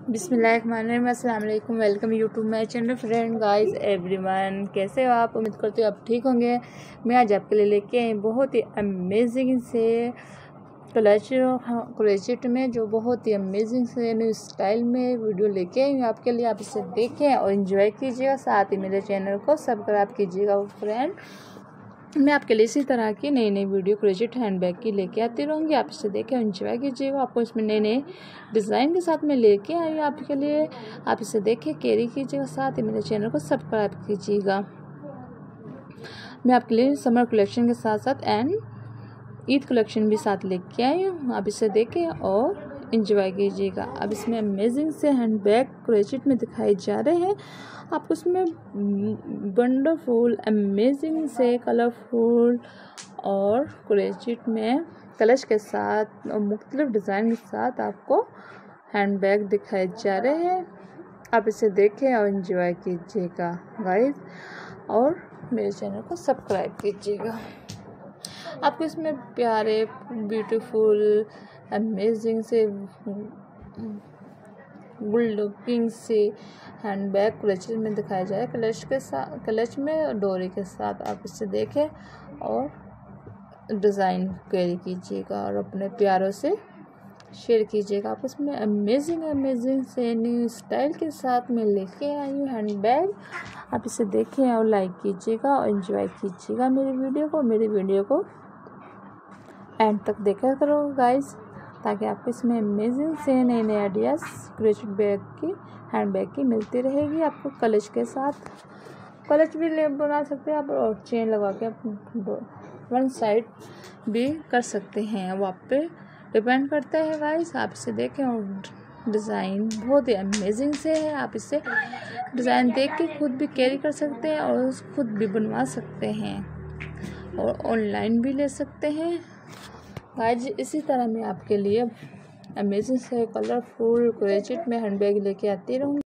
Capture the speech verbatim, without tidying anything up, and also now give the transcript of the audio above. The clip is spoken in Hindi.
बिस्मिल्लाहिर्रहमानिर्रहीम, अस्सलाम वालेकुम। Welcome YouTube my channel. Friend guys everyone, कैसे हो आप? उम्मीद करती हूँ आप ठीक होंगे। मैं आज आपके लिए लेके आई बहुत ही अमेजिंग से क्लच क्रोचेट में जो बहुत ही अमेजिंग से न्यू स्टाइल में वीडियो लेके आई हूँ आपके लिए। आप इसे देखें और एंजॉय कीजिएगा, साथ ही मेरे चैनल को सब्सक्राइब कीजिएगा। फ्रेंड, मैं आपके लिए इसी तरह की नई नई वीडियो क्रोचेट हैंडबैग की लेके आती रहूँगी। आप इसे देखें एंजॉय कीजिएगा। आपको इसमें नए नए डिज़ाइन के साथ मैं लेके आई हूँ आपके लिए। आप इसे देखें, कैरी कीजिएगा, साथ ही मेरे चैनल को सब्सक्राइब कीजिएगा। मैं आपके लिए समर कलेक्शन के साथ साथ एंड ईद कलेक्शन भी साथ लेके आई हूँ। आप इसे देखें और इंजॉय कीजिएगा। अब इसमें अमेजिंग से हैंडबैग क्रोचेट में दिखाए जा रहे हैं। आपको इसमें वंडरफुल अमेजिंग से कलरफुल और क्रोचेट में कलश के साथ और मुख्तलिफ डिज़ाइन के साथ आपको हैंडबैग दिखाए जा रहे हैं। आप इसे देखें और इंजॉय कीजिएगा गाइस, और मेरे चैनल को सब्सक्राइब कीजिएगा। आपको इसमें प्यारे ब्यूटीफुल अमेजिंग से गुड लुकिंग से हैंडबैग क्लच में दिखाया जाए, क्लच के साथ, क्लच में डोरी के साथ। आप इसे देखें और डिज़ाइन कैरी कीजिएगा और अपने प्यारों से शेयर कीजिएगा। आप इसमें अमेजिंग अमेजिंग से न्यू स्टाइल के साथ मैं लेके आई हूँ हैंडबैग। आप इसे देखें और लाइक कीजिएगा और एंजॉय कीजिएगा मेरी वीडियो को। मेरी वीडियो को एंड तक देखा करो गाइस, ताकि आपको इसमें अमेजिंग से नए नए आइडियाज़ क्रोचेट बैग की हैंडबैग की मिलती रहेगी। आपको कलच के साथ कलच भी ले बना सकते हैं आप, और चेन लगा के आप वन साइड भी कर सकते हैं। वो आप पे डिपेंड करता है गाइस। आप इसे देखें और डिज़ाइन बहुत ही अमेजिंग से है। आप इसे डिज़ाइन देख के खुद भी कैरी कर सकते हैं और खुद भी बनवा सकते हैं और ऑनलाइन भी ले सकते हैं गाइस। इसी तरह मैं आपके लिए अमेजिंग से कलरफुल क्रोचेट में हैंडबैग लेके आती रहूँगी।